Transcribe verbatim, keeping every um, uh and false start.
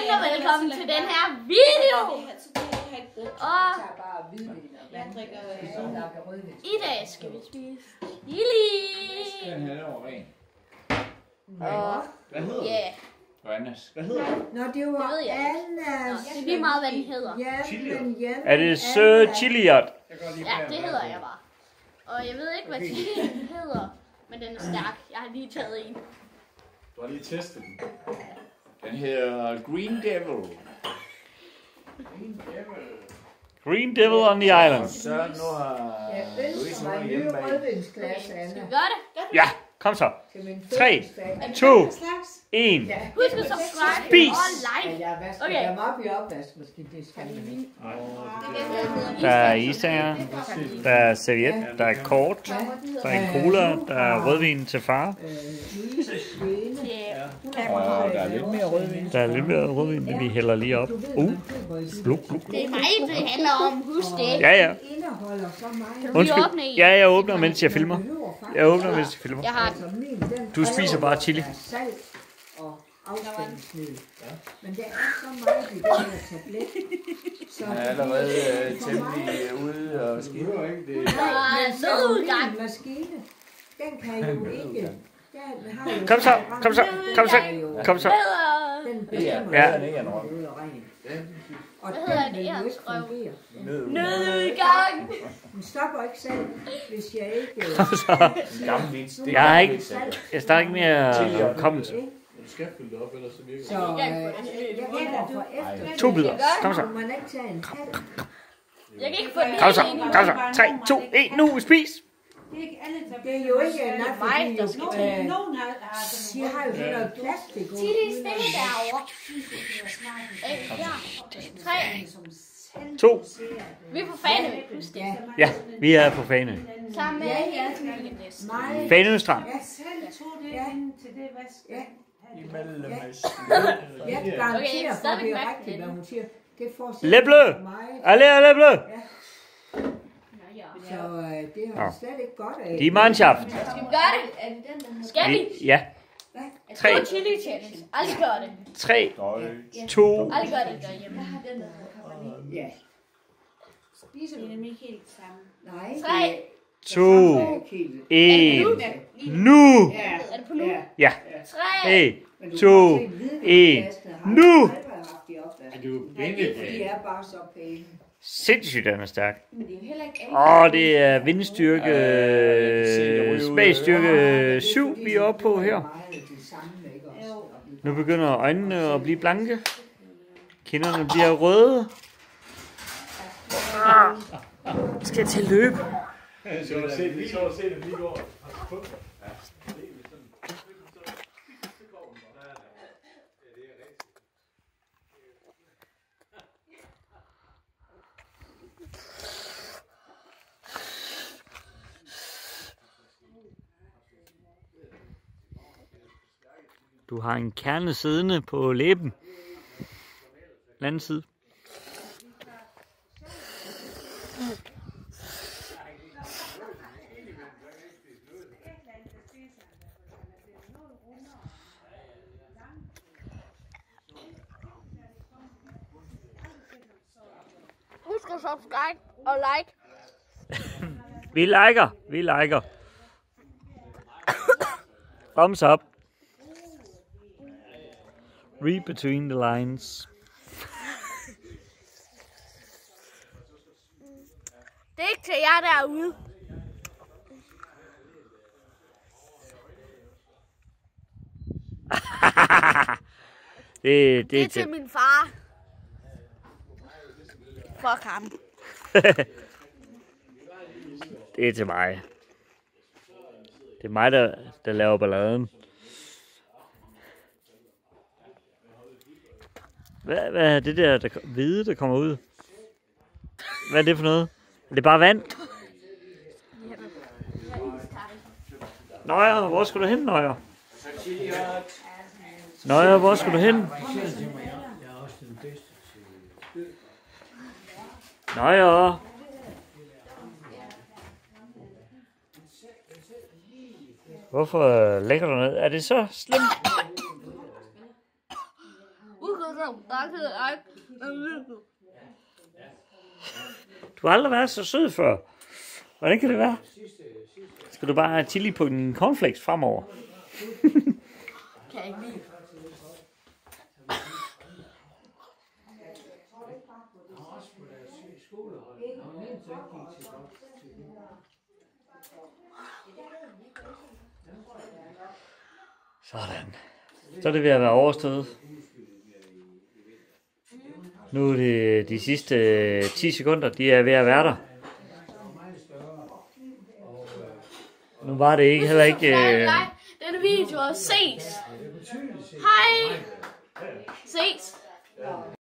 Godmorgen og velkommen til den her video. Og i dag skal vi spise chili. Og hvad hedder ja. Johannes, hvad hedder det? Nå, det var Det ved jeg ikke. Anna. Det er lige meget, hvad den hedder. Ja, Er det Sir Chiliot? Ja, det hedder jeg bare. Og jeg ved ikke, hvad chilien hedder, men den er stærk. Jeg har lige taget en. Du har lige testet den. Den hedder Green Devil. Green Devil. Green Devil on the Island. Så nu har Jeg Louise ønsker nu er mig en ny hjemme bag. rødvinsglas, Skal Anna. vi gøre det? Ja, kom så. Til min Tre, fødselsdag. to, en. Husk at subscribe Spis. og Ja, like. jeg vasker Okay. dem op i opvaskemaskinen, det skal man ikke. Der er istanger, der er serviet, der er kort, der er en cola, der er rødvin til far. Øh, Louises vene. Og der er lidt mere rødvin. Der er lidt mere rødvin, det vi hælder lige op. Du ved, Uh, man køber i gluk, gluk. Det er mig, det handler om. Husk det. Ja, ja. Det indeholder så meget. Undskyld. åbne en? Ja, jeg åbner, mens jeg filmer. behøver faktisk- Jeg åbner, mens jeg filmer. Jeg har den. Altså, min, den Du spiser bare chili. er salt og afspændingsmiddel. Men der er så meget i den her tablet. Så Han er allerede øh, temmelig øh, ude og skidt. Der er Men så er nødudgang. min maskine, den kan jo ikke. Den har jo Kom så, kom så, kom så, kom så. Den Det er bestemmer Ja. jo, den ikke er en røv. ud og ren. Og Hvad hedder den det? vil jo ikke Ernst fungere. Nødudgang. Den stopper ikke selv, hvis jeg ikke... Kom så. Gammel vits. Det Jeg har er ikke, jeg starter ikke mere kommet. Ikke? Du skal fylde det op, ellers så virker det. Så øh, jeg gætter for efter... To bidder. Kom så. Må man ikke tage en kat? Jeg kan ikke få den Kom så, hele. kom så. tre, to, et, nu, spis. Det er ikke alle tabletter. Det er jo ikke nej, mig, fordi der jo, skal Nogen, øh, nogen har, har sådan de har jo sådan noget plastik. ud- Chili stille derovre. Øh, Ja. Tre. To. Vi er på Fanø. Husk det. Ja, Ja, vi er på Fanø. Sammen med Ja, ja. hele familien næsten. meget. Fanø Strand. Ja, selv tog det Ja. ind til det vask. Ja. imellem Ja. ja. Jeg garanterer Okay, for, at stadigvæk det er mærke rigtigt, det. hvad hun siger. Det får Le bleu. for mig. Allez, allez, bleu. Så øh, det har jeg slet ikke godt af. Die Mannschaft. Skal vi gøre det? Skal vi? Ja. Tre, Tre chili challenge. Aldrig gør det. tre, to, Aldrig gør det derhjemme. Ja. Spiser vi nemlig ikke helt sammen. Nej. Tre. to, en. Nu. Ja. Er det på nu? Ja. Ja. Tre. en, Men du to, kan se, en. hvidvinsglasene har Nu. jeg aldrig haft i opvask. Er du De venlig? er bare så pæne. Sindssygt, den er stærk. Men det er jo heller ikke Åh, det er vindstyrke, øh, spagstyrke syv, vi er oppe på her. Meget det samme, ikke også? Nu begynder øjnene at blive blanke. Kinderne bliver røde. Ah, skal jeg til at løbe? Det er sjovt at se det. Det er sjovt at se det lige går. Du har en kerne siddende på læben. Den anden side. Husk at subscribe og like. Vi liker, vi liker. Thumbs up. Read between the lines. Det er ikke til jer derude. det, det, Det er er til til. min far. Fuck ham. Det er til mig. Det er mig, der, der laver balladen. Hvad, hvad er det der, der hvide, der kommer ud? Hvad er det for noget? Er det bare vand? Nøjer, hvor skal du hen, Nøjer? Nøjer, hvor skal du hen? Nøjer. Hvorfor lægger du ned? Er det så slemt? Du har aldrig været så sød før. Hvordan kan det være? Skal du bare have chili på din cornflakes fremover? Kan jeg ikke lide. Sådan. Så er det ved at være overstået. Nu er det de sidste ti sekunder, de er ved at være der. Nu var det ikke heller ikke... Øh... Den video ses. Hej. Ses.